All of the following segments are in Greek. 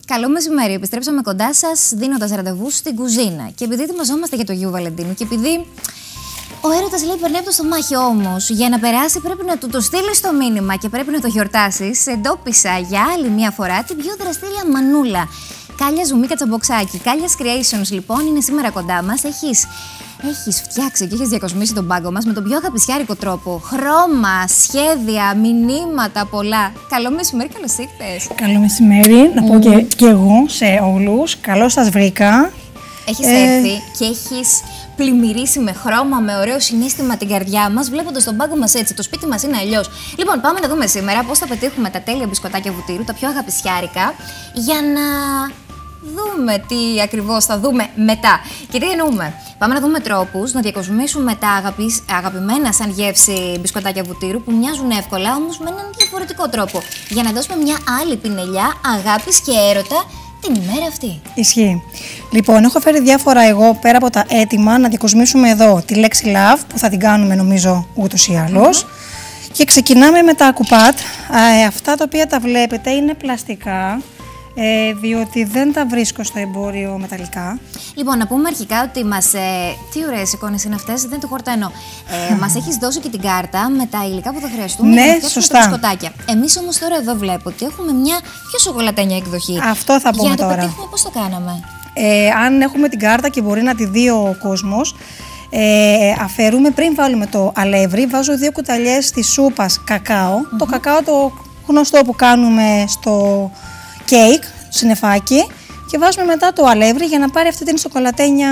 Καλό μεσημέρι. Επιστρέψαμε κοντά σας δίνοντας ραντεβού στην κουζίνα. Και επειδή ετοιμαζόμαστε για το Αγίου Βαλεντίνου και επειδή ο έρωτας λέει περνάει από το στομάχι, όμως για να περάσει πρέπει να του το στείλεις το μήνυμα και πρέπει να το γιορτάσεις. Εντόπισα για άλλη μια φορά την πιο δραστήρια μανούλα. Κάλια Ζουμί Κατσαμποξάκι. Κάλια Creations λοιπόν είναι σήμερα κοντά μας. Έχεις φτιάξει και έχεις διακοσμήσει τον πάγκο μας με τον πιο αγαπησιάρικο τρόπο. Χρώμα, σχέδια, μηνύματα πολλά. Καλό μεσημέρι, καλώς ήρθες. Καλό μεσημέρι, να πω και εγώ σε όλους. Καλώς σας βρήκα. Έχεις έρθει και έχεις πλημμυρίσει με χρώμα, με ωραίο συναίσθημα την καρδιά μας, βλέποντας τον πάγκο μας έτσι. Το σπίτι μας είναι αλλιώς. Λοιπόν, πάμε να δούμε σήμερα πώς θα πετύχουμε τα τέλεια μπισκοτάκια βουτύρου, τα πιο αγαπησιάρικα, για να δούμε τι ακριβώς θα δούμε μετά. Και τι εννοούμε. Πάμε να δούμε τρόπους να διακοσμήσουμε τα αγαπημένα σαν γεύση μπισκοτάκια βουτύρου που μοιάζουν εύκολα, όμως με έναν διαφορετικό τρόπο. Για να δώσουμε μια άλλη πινελιά αγάπης και έρωτα την ημέρα αυτή. Ισχύει. Λοιπόν, έχω φέρει διάφορα εγώ πέρα από τα έτοιμα να διακοσμήσουμε εδώ τη λέξη love που θα την κάνουμε νομίζω ούτως ή άλλως. Και ξεκινάμε με τα κουπάτ. Αυτά τα οποία τα βλέπετε είναι πλαστικά. Διότι δεν τα βρίσκω στο εμπόριο μεταλλικά. Λοιπόν, να πούμε αρχικά ότι τι ωραίες εικόνες είναι αυτές, δεν το χορταίνω. Μας έχεις δώσει και την κάρτα με τα υλικά που θα χρειαστούμε για να φτιάξουμε τα μπισκοτάκια. Εμείς όμως τώρα εδώ βλέπω ότι έχουμε μια πιο σοκολατένια εκδοχή. Αυτό θα πούμε τώρα. Για να το πετύχουμε, πώς το κάναμε. Αν έχουμε την κάρτα και μπορεί να τη δει ο κόσμος, αφαιρούμε πριν βάλουμε το αλεύρι, βάζω 2 κουταλιές της σούπας κακάο. Το κακάο το γνωστό που κάνουμε στο κέικ, συννεφάκι, και βάζουμε μετά το αλεύρι για να πάρει αυτή την σοκολατένια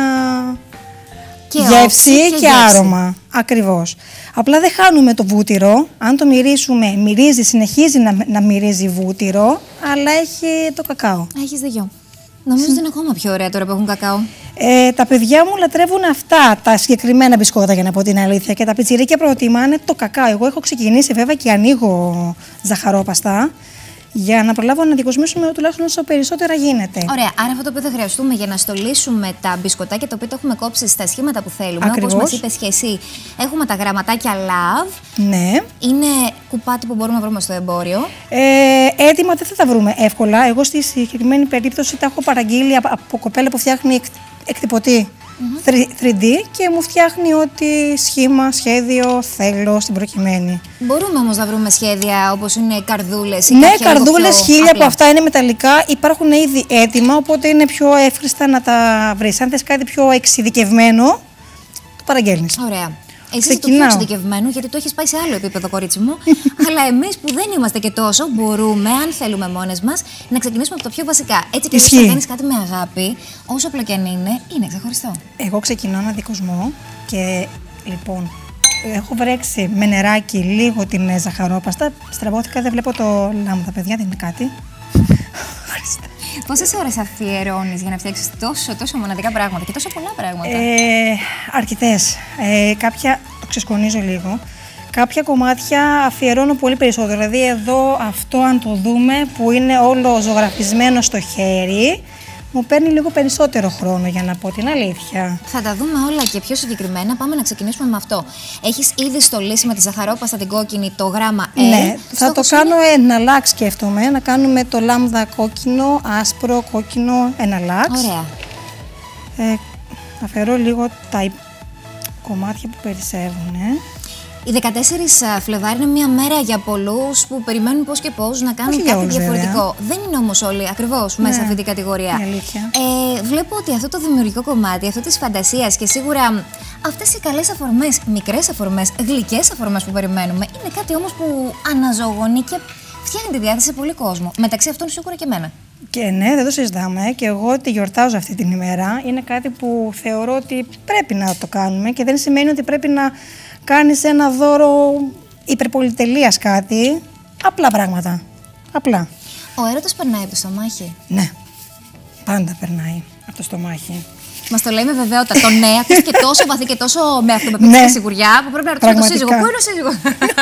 γεύση και άρωμα. Ακριβώς. Απλά δεν χάνουμε το βούτυρο. Αν το μυρίσουμε, συνεχίζει να μυρίζει βούτυρο, αλλά έχει το κακάο. Έχεις δίκιο. Νομίζω ότι είναι ακόμα πιο ωραία τώρα που έχουν κακάο. Τα παιδιά μου λατρεύουν αυτά τα συγκεκριμένα μπισκότα, για να πω την αλήθεια. Και τα πιτσιρίκια προτιμάνε το κακάο. Εγώ έχω ξεκινήσει βέβαια και ανοίγω ζαχαρόπαστα, για να προλάβω να διακοσμήσουμε τουλάχιστον όσο περισσότερα γίνεται. Ωραία. Άρα αυτό το οποίο θα χρειαστούμε για να στολίσουμε τα μπισκοτάκια τα οποία τα έχουμε κόψει στα σχήματα που θέλουμε, όπως μας είπες και εσύ, έχουμε τα γραμματάκια love. Ναι. Είναι κουπάτι που μπορούμε να βρούμε στο εμπόριο. Έτοιμα δεν θα τα βρούμε εύκολα. Εγώ στη συγκεκριμένη περίπτωση τα έχω παραγγείλει από κοπέλα που φτιάχνει εκτυπωτή 3D και μου φτιάχνει ό,τι σχήμα, σχέδιο θέλω στην προκειμένη. Μπορούμε όμως να βρούμε σχέδια όπως είναι καρδούλες ή ναι, καρδούλες, χίλια από αυτά είναι μεταλλικά, υπάρχουν ήδη έτοιμα, οπότε είναι πιο εύχριστα να τα βρεις. Αν θες κάτι πιο εξειδικευμένο, το παραγγέλνεις. Ωραία. Εσύ είσαι το πιο εξειδικευμένο, γιατί το έχεις πάει σε άλλο επίπεδο, κορίτσι μου. Αλλά εμείς που δεν είμαστε και τόσο, μπορούμε, αν θέλουμε μόνες μας, να ξεκινήσουμε από τα πιο βασικά. Έτσι και εσύ να κάνεις κάτι με αγάπη, όσο απλό και αν είναι ξεχωριστό. Εγώ ξεκινώ ένα διακοσμό και λοιπόν έχω βρέξει με νεράκι λίγο την ζαχαρόπαστα. Στραβώθηκα, δεν βλέπω το λάμδα, παιδιά, δεν είναι κάτι. Πόσες ώρες αφιερώνεις για να φτιάξεις τόσο μοναδικά πράγματα και τόσο πολλά πράγματα? Αρκετές. Κάποια το ξεσκονίζω λίγο. Κάποια κομμάτια αφιερώνω πολύ περισσότερο. Δηλαδή εδώ αυτό, αν το δούμε, που είναι όλο ζωγραφισμένο στο χέρι, μου παίρνει λίγο περισσότερο χρόνο, για να πω την αλήθεια. Θα τα δούμε όλα και πιο συγκεκριμένα. Πάμε να ξεκινήσουμε με αυτό. Έχεις ήδη στολίσει με τη ζαχαρόπαστα την κόκκινη το γράμμα L. Ναι, θα το κάνω εναλλάξ, σκέφτομαι. Να κάνουμε το λάμδα κόκκινο, άσπρο, κόκκινο, εναλλάξ. Ωραία. Αφαιρώ λίγο τα κομμάτια που περισσεύουν. Η 14 Φλεβάρι είναι μια μέρα για πολλούς που περιμένουν πώς και πώς να κάνουν κάτι διαφορετικό. Δεν είναι όμως όλοι ακριβώς μέσα σε αυτή την κατηγορία. Βλέπω ότι αυτό το δημιουργικό κομμάτι, αυτό της φαντασίας και σίγουρα αυτές οι καλές αφορμές, μικρές αφορμές, γλυκές αφορμές που περιμένουμε, είναι κάτι όμως που αναζωογονεί και φτιάχνει τη διάθεση σε πολύ κόσμο. Μεταξύ αυτών σίγουρα και εμένα. Και ναι, δεν το συζητάμε. Και εγώ τη γιορτάζω αυτή την ημέρα. Είναι κάτι που θεωρώ ότι πρέπει να το κάνουμε και δεν σημαίνει ότι πρέπει να κάνεις ένα δώρο υπερπολιτελείας κάτι. Απλά πράγματα. Απλά. Ο έρωτας περνάει από το στομάχι. Ναι. Πάντα περνάει από το στομάχι. Μας το λέει με βεβαιότητα. Το ναι, ακούς και τόσο βαθύ και τόσο με αυτοπεποίθηση και σιγουριά που πρέπει να ρωτήσουμε τον σύζυγο. Πού είναι ο σύζυγος?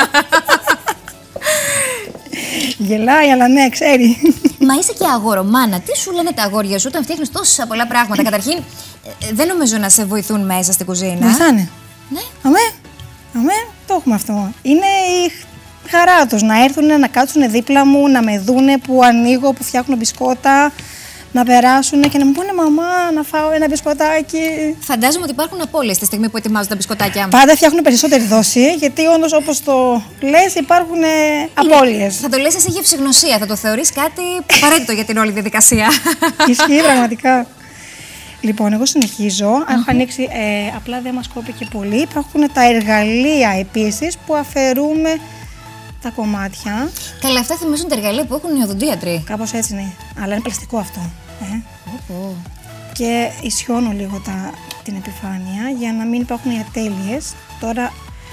Γελάει, αλλά ναι, ξέρει. Μα είσαι και αγορομάνα. Τι σου λένε τα αγόρια σου όταν φτιάχνεις τόσα πολλά πράγματα? Καταρχήν, δεν νομίζω να σε βοηθούν μέσα στην κουζίνα. Βοηθάνε. Ναι. Αμέ, το έχουμε αυτό. Είναι η χαρά τους να έρθουν, να κάτσουν δίπλα μου, να με δούνε που ανοίγω, που φτιάχνω μπισκότα. να περάσουν και να μου πούνε μαμά, να φάω ένα μπισκοτάκι. Φαντάζομαι ότι υπάρχουν απώλειες τη στιγμή που ετοιμάζουν τα μπισκοτάκια. Πάντα φτιάχνουν περισσότερη δόση, γιατί όντως όπως το λες υπάρχουν απώλειες. Θα το λες εσύ γευσηγνωσία, θα το θεωρείς κάτι απαραίτητο για την όλη διαδικασία. Ισχύει πραγματικά. Λοιπόν, εγώ συνεχίζω. Έχω ανοίξει, απλά δεν μας κόπηκε πολύ. Υπάρχουν τα εργαλεία επίσης που αφαιρούμε τα κομμάτια. Καλά, αυτά θυμίζουν τα εργαλεία που έχουν οι οδοντίατροι. Κάπως έτσι, ναι. Αλλά είναι πλαστικό αυτό. Και ισιώνω λίγο την επιφάνεια για να μην υπάρχουν οι ατέλειες. Τώρα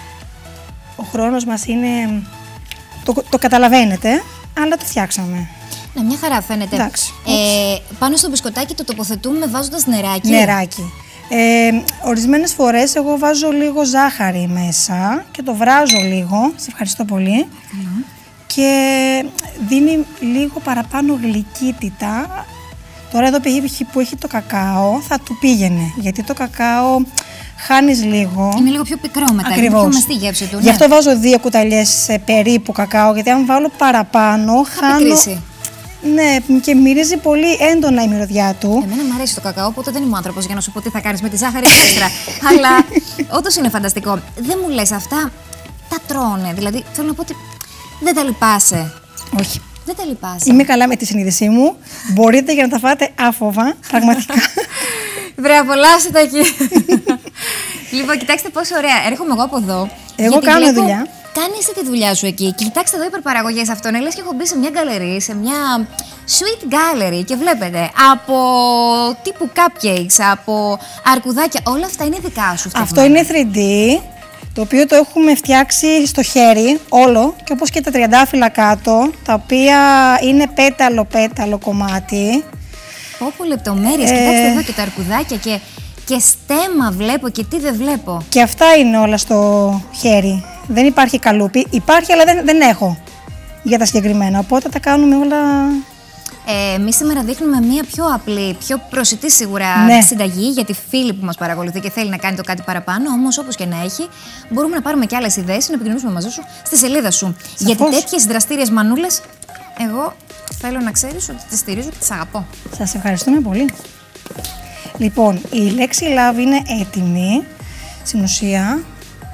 ο χρόνος μας είναι... Το καταλαβαίνετε, αλλά το φτιάξαμε. Ναι, μια χαρά φαίνεται. Εντάξει. Πάνω στο μπισκοτάκι το τοποθετούμε βάζοντας νεράκι. Νεράκι. Ορισμένες φορές εγώ βάζω λίγο ζάχαρη μέσα και το βράζω λίγο. Σε ευχαριστώ πολύ. Και δίνει λίγο παραπάνω γλυκύτητα. Τώρα εδώ που έχει το κακάο θα του πήγαινε, γιατί το κακάο χάνεις λίγο. Είναι λίγο πιο πικρό μετά, Ακριβώς. είναι πιο μαστή η γεύση του. Γι' αυτό βάζω 2 κουταλιές περίπου κακάο, γιατί αν βάλω παραπάνω χάνω... Πικρίσει. Ναι, και μυρίζει πολύ έντονα η μυρωδιά του. Εμένα μου αρέσει το κακάο, οπότε δεν είμαι άνθρωπος για να σου πω τι θα κάνεις με τη ζάχαρη έξτρα. Αλλά όντως είναι φανταστικό. Δεν μου λες αυτά, τα τρώνε. Δηλαδή θέλω να πω ότι δεν τα λυπάσαι. Όχι. Δεν τα λυπάσαι. Είμαι καλά με τη συνείδησή μου. Μπορείτε για να τα φάτε άφοβα, πραγματικά. Βρε, απολαύστε τα εκεί. Λοιπόν, κοιτάξτε πόσο ωραία. Έρχομαι εγώ από εδώ. Εγώ κάνω δουλειά. Κάνει εσύ τη δουλειά σου εκεί. Και κοιτάξτε εδώ υπερπαραγωγές αυτών. Λες και έχω μπει σε μια γκαλερί, σε μια sweet gallery και βλέπετε από τύπου cupcakes, από αρκουδάκια. Όλα αυτά είναι δικά σου. Αυτό είναι 3D, το οποίο το έχουμε φτιάξει στο χέρι όλο και όπως και τα τριαντάφυλλα κάτω, τα οποία είναι πέταλο κομμάτι. Όπου λεπτομέρειες. Κοιτάξτε εδώ και τα αρκουδάκια και στέμα βλέπω και τι δεν βλέπω. Και αυτά είναι όλα στο χέρι. Δεν υπάρχει καλούπι. Υπάρχει, αλλά δεν έχω για τα συγκεκριμένα. Οπότε τα κάνουμε όλα. Εμείς σήμερα δείχνουμε μια πιο απλή, πιο προσιτή σίγουρα συνταγή για τη φίλη που μας παρακολουθεί και θέλει να κάνει το κάτι παραπάνω. Όμως, όπως και να έχει, μπορούμε να πάρουμε και άλλες ιδέες να επικοινωνήσουμε μαζί σου στη σελίδα σου. Σαφώς. Γιατί τέτοιες δραστήριες μανούλες, εγώ θέλω να ξέρεις ότι τις στηρίζω και τις αγαπώ. Σας ευχαριστούμε πολύ. Λοιπόν, η λέξη love είναι έτοιμη. Στην ουσία,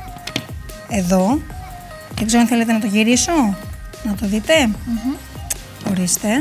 εδώ. Δεν ξέρω αν θέλετε να το γυρίσω, να το δείτε. Ορίστε.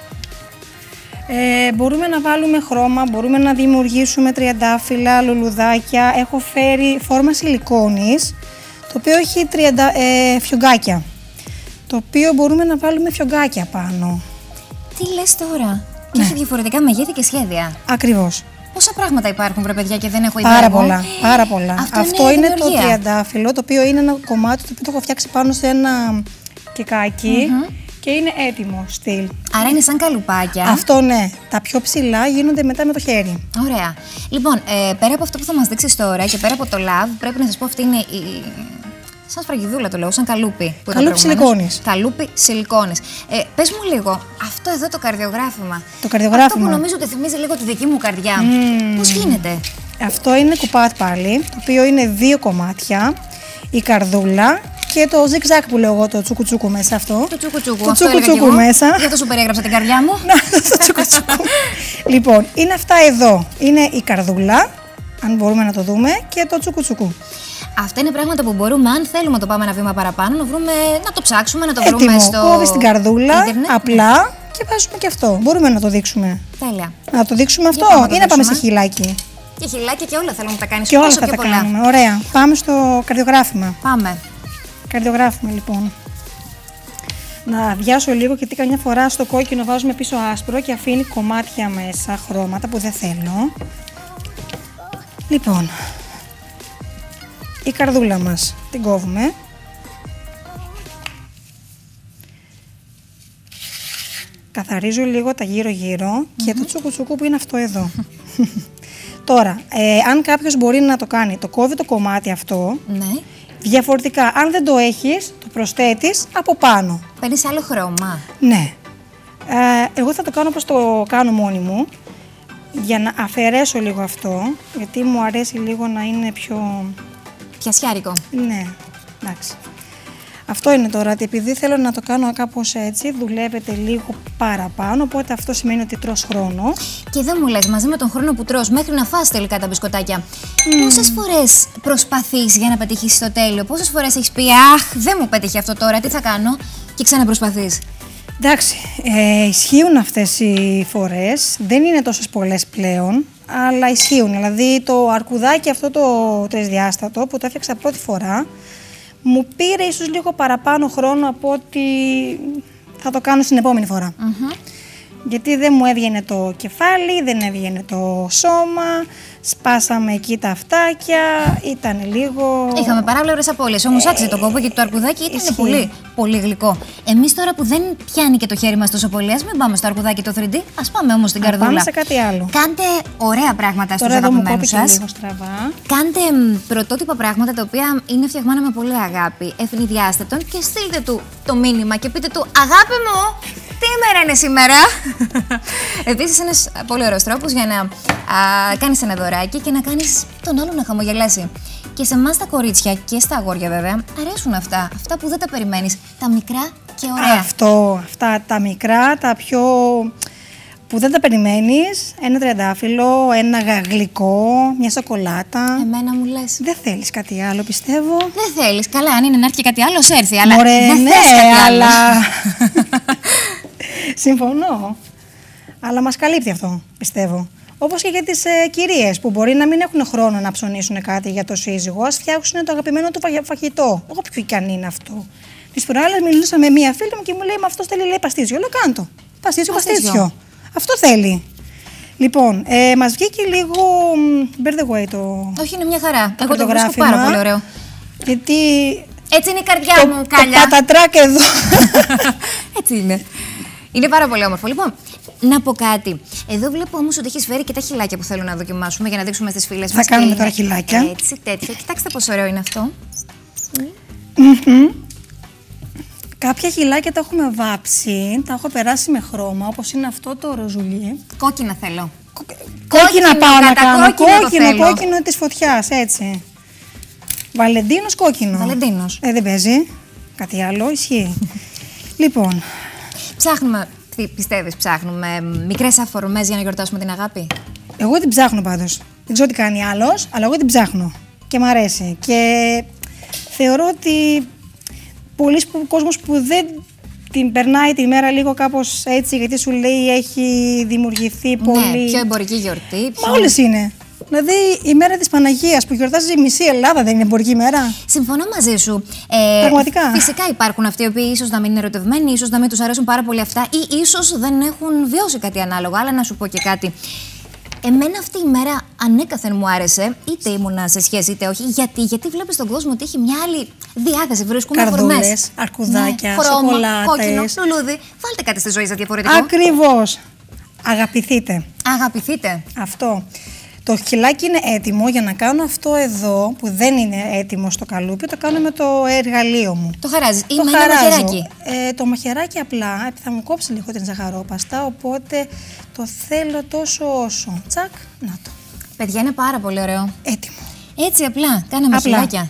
Μπορούμε να βάλουμε χρώμα, μπορούμε να δημιουργήσουμε τριαντάφυλλα, λουλουδάκια. Έχω φέρει φόρμα σιλικόνης, το οποίο έχει φιωγκάκια. Το οποίο μπορούμε να βάλουμε φιωγκάκια πάνω. Τι λες τώρα? Και έχει διαφορετικά μεγέθη και σχέδια. Ακριβώς. Πόσα πράγματα υπάρχουν, βρε παιδιά, και δεν έχω ιδέα. Πάρα πολλά, πάρα πολλά. Αυτό είναι το δημιουργία. τριαντάφυλλο, το οποίο είναι ένα κομμάτι το οποίο το έχω φτιάξει πάνω σε ένα κεκάκι και είναι έτοιμο στυλ. Άρα είναι σαν καλουπάκια. Αυτό ναι. Τα πιο ψηλά γίνονται μετά με το χέρι. Ωραία. Λοιπόν, πέρα από αυτό που θα μας δείξεις τώρα και πέρα από το love, πρέπει να σας πω αυτή είναι η... Σαν σφραγιδούλα το λέω, σαν καλούπι. Καλούπι σιλικόνης. Καλούπι σιλικόνης. Πες μου λίγο, αυτό εδώ το καρδιογράφημα. Το καρδιογράφημα. Αυτό που νομίζω ότι θυμίζει λίγο τη δική μου καρδιά. Πώς γίνεται? Αυτό είναι κουπάτ πάλι, το οποίο είναι 2 κομμάτια. Η καρδούλα και το zigzag που λέω εγώ, το τσουκουτσούκου μέσα αυτό. Το τσουκουτσούκου. Το τσουκουτσούκου μέσα. Για το σου περιέγραψα την καρδιά μου. Το τσουκουτσούκου. Λοιπόν, είναι αυτά εδώ. Είναι η καρδούλα, αν μπορούμε να το δούμε, και το τσουκουτσούκου. Αυτά είναι πράγματα που μπορούμε, αν θέλουμε να το πάμε ένα βήμα παραπάνω, να βρούμε, να το ψάξουμε, να το Έτοιμο. βρούμε στο. Κόβεις την καρδούλα, ίντερνετ. απλά και βάζουμε και αυτό. Μπορούμε να το δείξουμε. Τέλεια. Να το δείξουμε αυτό πάμε ή να πάμε σε χυλάκι. Και χυλάκια και όλα θέλουμε να τα κάνεις. Και όλα όσο θα πιο τα πολλά. κάνουμε. Ωραία. Πάμε στο καρδιογράφημα. Πάμε. Καρδιογράφημα λοιπόν. Να αδειάσω λίγο, γιατί καμιά φορά στο κόκκινο βάζουμε πίσω άσπρο και αφήνει κομμάτια μέσα, χρώματα που δεν θέλω. Λοιπόν, η καρδούλα μας την κόβουμε. Καθαρίζω λίγο τα γύρω-γύρω και το τσουκουτσουκού που είναι αυτό εδώ. Τώρα, αν κάποιος μπορεί να το κάνει, το κόβει το κομμάτι αυτό. Ναι. Διαφορετικά, αν δεν το έχεις, το προσθέτεις από πάνω. Παίρνεις άλλο χρώμα. Ναι. Εγώ θα το κάνω όπως το κάνω μόνη μου, για να αφαιρέσω λίγο αυτό, γιατί μου αρέσει λίγο να είναι πιο... Πιασιάρικο. Ναι, εντάξει. Αυτό είναι τώρα, ότι επειδή θέλω να το κάνω κάπως έτσι, δουλεύετε λίγο παραπάνω, οπότε αυτό σημαίνει ότι τρως χρόνο. Και εδώ μου λες, μαζί με τον χρόνο που τρως, μέχρι να φας τελικά τα μπισκοτάκια, πόσες φορές προσπαθείς για να πετύχεις το τέλειο, πόσες φορές έχεις πει «Αχ, δεν μου πέτυχε αυτό τώρα, τι θα κάνω» και ξαναπροσπαθείς? Εντάξει, ισχύουν αυτές οι φορές, δεν είναι τόσες πολλές πλέον, αλλά ισχύουν. Δηλαδή το αρκουδάκι αυτό το τρισδιάστατο που το έφτιαξα πρώτη φορά, μου πήρε ίσως λίγο παραπάνω χρόνο από ότι θα το κάνω στην επόμενη φορά. Γιατί δεν μου έβγαινε το κεφάλι, δεν έβγαινε το σώμα, σπάσαμε εκεί τα αυτάκια, ήταν λίγο... Είχαμε παράβλευρες απώλειες, όμως άξιζε το κόπο γιατί το αρκουδάκι ήταν πολύ, πολύ γλυκό. Εμείς τώρα που δεν πιάνει και το χέρι μας τόσο πολύ, ας μην πάμε στο αρκουδάκι το 3D, ας πάμε όμως στην καρδούλα. Πάμε σε κάτι άλλο. Κάντε ωραία πράγματα στους αγαπημένους σας. Λίγο στραβά. Κάντε πρωτότυπα πράγματα τα οποία είναι φτιαγμένα με πολύ αγάπη, ευνηδιάστε τον και στείλτε του το μήνυμα και πείτε του «Αγάπη μου, τι ημέρα είναι σήμερα?» Επίσης, ένας πολύ ωραίος τρόπος για να κάνεις ένα δωράκι και να κάνεις τον άλλον να χαμογελάσει. Και σε εμάς τα κορίτσια και στα αγόρια βέβαια αρέσουν αυτά που δεν τα περιμένεις, τα μικρά και ωραία. Αυτά τα μικρά, τα πιο... που δεν τα περιμένεις, ένα τριαντάφυλλο, ένα γλυκό, μια σοκολάτα. Εμένα μου λες. Δεν θέλεις κάτι άλλο, πιστεύω. Δεν θέλεις. Καλά, αν είναι να έρθει κάτι άλλο, έρθει. Αλλά μωρέ, δεν ναι, θες κάτι άλλο. Συμφωνώ. Αλλά μας καλύπτει αυτό, πιστεύω. Όπως και για τις κυρίες που μπορεί να μην έχουν χρόνο να ψωνίσουν κάτι για το σύζυγο, ας φτιάξουν το αγαπημένο του φαγητό. Όποιο και αν είναι αυτό. Τις προάλλες μιλούσα με μία φίλη μου και μου λέει: «Μα αυτό θέλει, λέει, παστίτσιο». Λέω: «Κάντο. Παστίτσιο. Αυτό θέλει». Λοιπόν, μας βγήκε λίγο. Bear the way το. Όχι, είναι μια χαρά. Εγώ το βρίσκω πάρα πολύ ωραίο. Γιατί. Έτσι είναι η καρδιά μου, Κάλια. Το πατατράκ εδώ. Έτσι είναι. Είναι πάρα πολύ όμορφο. Λοιπόν, να πω κάτι. Εδώ βλέπω όμως ότι έχεις φέρει και τα χυλάκια που θέλω να δοκιμάσουμε για να δείξουμε στις φίλες μας. Θα κάνουμε τώρα χυλάκια. Έτσι, τέτοια. Κοιτάξτε πόσο ωραίο είναι αυτό. Κάποια χυλάκια τα έχουμε βάψει, τα έχω περάσει με χρώμα, όπως είναι αυτό το ροζουλί. Κόκκινα θέλω. Κόκκινα πάω να κάνω. Κόκκινο της φωτιάς, έτσι. Βαλεντίνος κόκκινο. Βαλεντίνος. Δεν παίζει. Κάτι άλλο, ισχύει. Λοιπόν. Ψάχνουμε, τι πιστεύεις, ψάχνουμε μικρές αφορμές για να γιορτάσουμε την αγάπη? Εγώ την ψάχνω πάντως. Δεν ξέρω τι κάνει άλλος, αλλά εγώ την ψάχνω. Και μ' αρέσει. Και θεωρώ ότι πολλοί κόσμος που δεν την περνάει τη μέρα λίγο κάπως έτσι, γιατί σου λέει έχει δημιουργηθεί πολύ. Ναι, πιο εμπορική γιορτή. Μα όλες είναι. Δηλαδή η μέρα της Παναγίας που γιορτάζει η μισή Ελλάδα δεν είναι εμπορική μέρα? Συμφωνώ μαζί σου. Πραγματικά. Φυσικά υπάρχουν αυτοί οι οποίοι ίσως να μην είναι ερωτευμένοι, ίσως να μην τους αρέσουν πάρα πολύ αυτά ή ίσως δεν έχουν βιώσει κάτι ανάλογο. Αλλά να σου πω και κάτι. Εμένα αυτή η μέρα ανέκαθεν μου άρεσε, είτε ήμουνα σε σχέση είτε όχι. Γιατί βλέπεις τον κόσμο ότι έχει μια άλλη διάθεση. Βρίσκουμε καρδούλες, αρκουδάκια, ναι, χρώμα, σοκολάτες. Κόκκινο, λουλούδι. Βάλτε κάτι στη ζωή σας διαφορετικό. Ακριβώς. Αγαπηθείτε. Αγαπηθείτε. Αυτό. Το χυλάκι είναι έτοιμο για να κάνω αυτό εδώ που δεν είναι έτοιμο στο καλούπι. Το κάνω με το εργαλείο μου. Το χαράζεις ή με ένα μαχαιράκι? Το μαχαιράκι απλά θα μου κόψει λίγο την ζαχαρόπαστα, οπότε το θέλω τόσο όσο. Τσακ, να το. Παιδιά, είναι πάρα πολύ ωραίο. Έτοιμο. Έτσι απλά, κάναμε χυλάκια.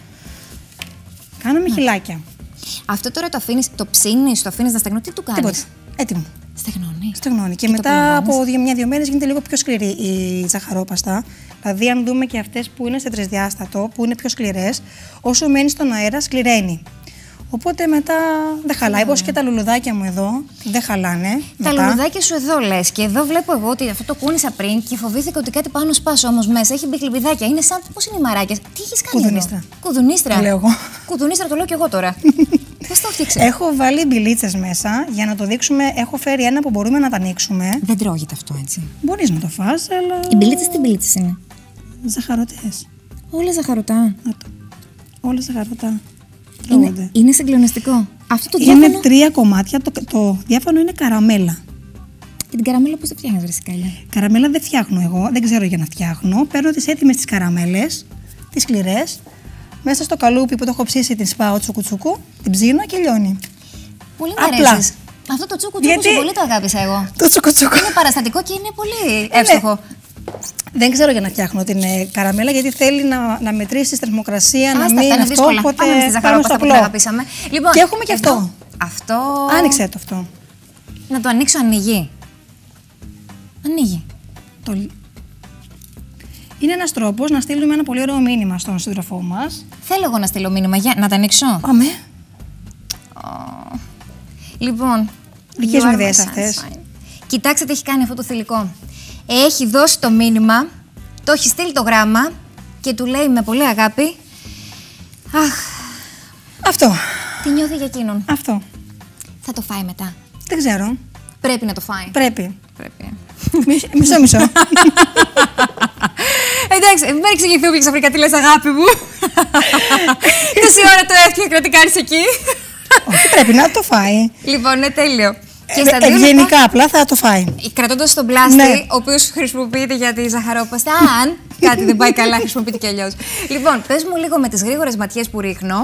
Κάναμε χυλάκια. Αυτό τώρα το αφήνεις, το ψήνεις, το αφήνεις να στεγνώσει, τι του κάνεις? Τίποτα. Έτοιμο. Στεγνώνει. Και μετά από μια-δύο μέρες γίνεται λίγο πιο σκληρή η ζαχαρόπαστα. Δηλαδή, αν δούμε και αυτές που είναι σε τρισδιάστατο, που είναι πιο σκληρές, όσο μένει στον αέρα, σκληραίνει. Οπότε μετά δεν χαλάει. Όπως και τα λουλουδάκια μου εδώ, δεν χαλάνε. Τα λουλουδάκια σου εδώ λες. Και εδώ βλέπω εγώ ότι αυτό το κούνησα πριν και φοβήθηκα ότι κάτι πάνω σπάσω. Όμως μέσα έχει μπιχλιμπιδάκια. Είναι σαν. Πώς είναι οι μαράκες? Τι έχεις κάνει? Κουδουνίστρα. Κουδουνίστρα. Το λέω εγώ. Κουδουνίστρα το λέω κι εγώ τώρα. Πώς το έφτιαξες? Έχω βάλει μπιλίτσες μέσα για να το δείξουμε. Έχω φέρει ένα που μπορούμε να τα ανοίξουμε. Δεν τρώγεται αυτό έτσι. Μπορείς να το φας, αλλά. Οι μπιλίτσες τι μπιλίτσες είναι? Ζαχαρωτές. Όλα ζαχαρωτά. Να το. Όλα ζαχαρωτά. Είναι συγκλονιστικό. Αυτό το διάφανο. Είναι 3 κομμάτια. Το διάφανο είναι καραμέλα. Και την καραμέλα πώς το φτιάχνεις, βρε Κάλια? Καραμέλα δεν φτιάχνω εγώ, δεν ξέρω για να φτιάχνω. Παίρνω τις έτοιμες τις καραμέλες, τις σκληρές. Μέσα στο καλούπι που το έχω ψήσει την σπάω τσουκουτσουκού, την ψήνω και λιώνει. Πολύ μου αρέσει. Αυτό το τσουκουτσουκού πολύ το αγάπησα εγώ. Το τσουκουτσουκού. Είναι παραστατικό και είναι πολύ εύστοχο. Δεν ξέρω για να φτιάχνω την καραμέλα, γιατί θέλει να μετρήσει τη θερμοκρασία, να μην είναι αυτό. Οπότε πάμε στη ζαχαρόπαστα που την αγαπήσαμε. Λοιπόν, και έχουμε και αυτό. Αυτό. Άνοιξε το αυτό. Να το ανοίξω, ανοίγει. Ανοίγει. Είναι ένας τρόπος να στείλουμε ένα πολύ ωραίο μήνυμα στον σύντροφό μας. Θέλω εγώ να στείλω μήνυμα. Να τα ανοίξω. Πάμε. Λοιπόν. Δικές μου ιδέες αυτές. Κοιτάξτε τι έχει κάνει αυτό το θηλυκό. Έχει δώσει το μήνυμα, το έχει στείλει το γράμμα και του λέει με πολύ αγάπη. Αχ. Αυτό. Τι νιώθει για εκείνον. Αυτό. Θα το φάει μετά. Δεν ξέρω. Πρέπει να το φάει. Πρέπει. Μισό. Εντάξει, μην εξηγηθούμε ξαφνικά τι λες, αγάπη μου. Τόση ώρα το έφτιαχνα, τι κάνεις εκεί. Όχι, πρέπει να το φάει. Λοιπόν, είναι τέλειο. Ευγενικά απλά θα το φάει. Κρατώντας τον πλάστη, ο οποίος χρησιμοποιείται για τη ζαχαρόπαστα. Αν κάτι δεν πάει καλά, χρησιμοποιείται κι αλλιώς. Λοιπόν, πες μου λίγο με τις γρήγορες ματιές που ρίχνω.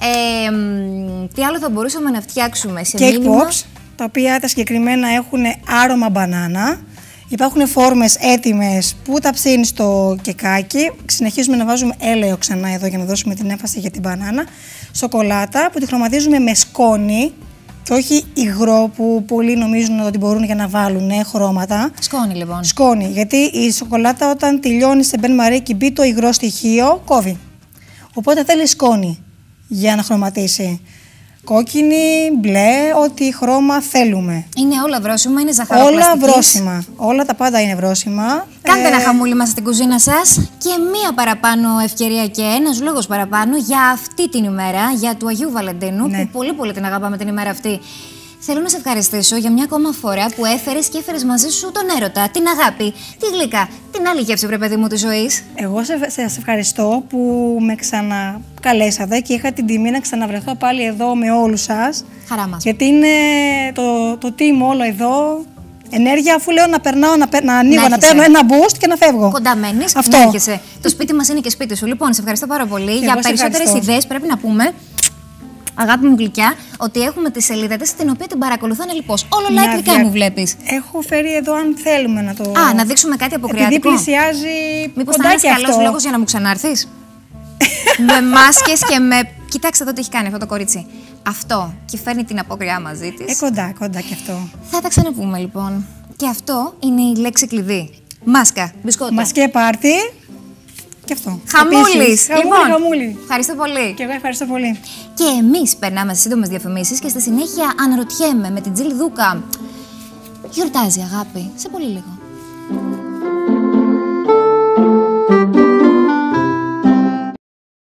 Τι άλλο θα μπορούσαμε να φτιάξουμε σε μήνυμα. Cake pops, τα οποία τα συγκεκριμένα έχουν άρωμα μπανάνα. Υπάρχουν φόρμες έτοιμες που τα ψήνεις στο κεκάκι. Συνεχίζουμε να βάζουμε έλαιο ξανά εδώ για να δώσουμε την έμφαση για την μπανάνα. Σοκολάτα που τη χρωματίζουμε με σκόνη και όχι υγρό που πολλοί νομίζουν ότι μπορούν για να βάλουν χρώματα. Σκόνη λοιπόν. Σκόνη, γιατί η σοκολάτα όταν τελειώνει σε μπεν μαρέ και μπει το υγρό στοιχείο, κόβει. Οπότε θέλει σκόνη για να χρωματίσει. Κόκκινη, μπλε, ό,τι χρώμα θέλουμε. Είναι όλα βρόσιμα, είναι ζαχαροπλαστικής. Όλα βρόσιμα. Όλα τα πάντα είναι βρόσιμα. Κάντε ένα χαμούλι μέσα στην κουζίνα σας και μία παραπάνω ευκαιρία και ένας λόγος παραπάνω για αυτή την ημέρα, για του Αγίου Βαλεντίνου, που πολύ πολύ την αγαπάμε την ημέρα αυτή. Θέλω να σε ευχαριστήσω για μια ακόμα φορά που έφερες και έφερες μαζί σου τον έρωτα, την αγάπη, τη γλυκά, την άλλη γεύση, βρε παιδί μου, της ζωής. Εγώ σας ευχαριστώ που με ξανακαλέσατε και είχα την τιμή να ξαναβρεθώ πάλι εδώ με όλους σας. Χαρά μας. Γιατί είναι το team όλο εδώ. Ενέργεια, αφού λέω να περνάω, να ανοίγω, να παίρνω ένα boost και να φεύγω. Κοντά μένεις, να έρχεσαι. Το σπίτι μας είναι και σπίτι σου. Λοιπόν, σε ευχαριστώ πάρα πολύ. Για περισσότερες ιδέες πρέπει να πούμε. Αγάπη μου γλυκιά, ότι έχουμε τη σελίδα της, την οποία την παρακολουθάνε λοιπόν. Όλο like δικά μου βλέπεις. Έχω φέρει εδώ αν θέλουμε να το. Να δείξουμε κάτι αποκριατικό. Επειδή πλησιάζει. Μήπως θα είναι καλός λόγος για να μου ξανάρθεις. Με μάσκες και με. Κοιτάξτε εδώ τι έχει κάνει αυτό το κορίτσι. Αυτό και φέρνει την αποκριά μαζί της. Κοντά κι αυτό. Θα τα ξαναπούμε λοιπόν. Και αυτό είναι η λέξη κλειδί. Μάσκα, μπισκότο. Μασκέ πάρτι. Και αυτό. Χαμούλης. Λοιπόν, χαμούλη. Ευχαριστώ πολύ. Και εγώ ευχαριστώ πολύ. Και εμείς περνάμε σε σύντομες διαφημίσεις και στη συνέχεια αναρωτιέμαι με την Τζιλ Δούκα. Γιορτάζει αγάπη σε πολύ λίγο.